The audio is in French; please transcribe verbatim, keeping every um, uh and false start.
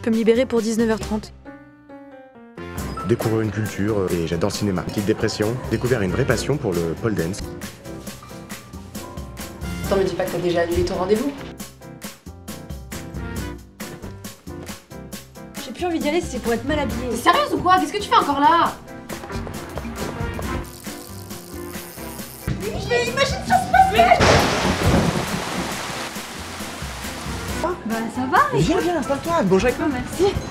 peux me libérer pour dix-neuf heures trente. Découvrir une culture et j'adore le cinéma. Petite dépression, découvert une vraie passion pour le pole dance. Attends, me dis pas que t'as déjà annulé ton rendez-vous. J'ai plus envie d'y aller, c'est pour être mal habillée. T'es sérieuse ou quoi? Qu'est-ce que tu fais encore là? Mais imagine ça se passe. Bah ça va. Viens, viens, installe-toi, mange avec moi. Merci.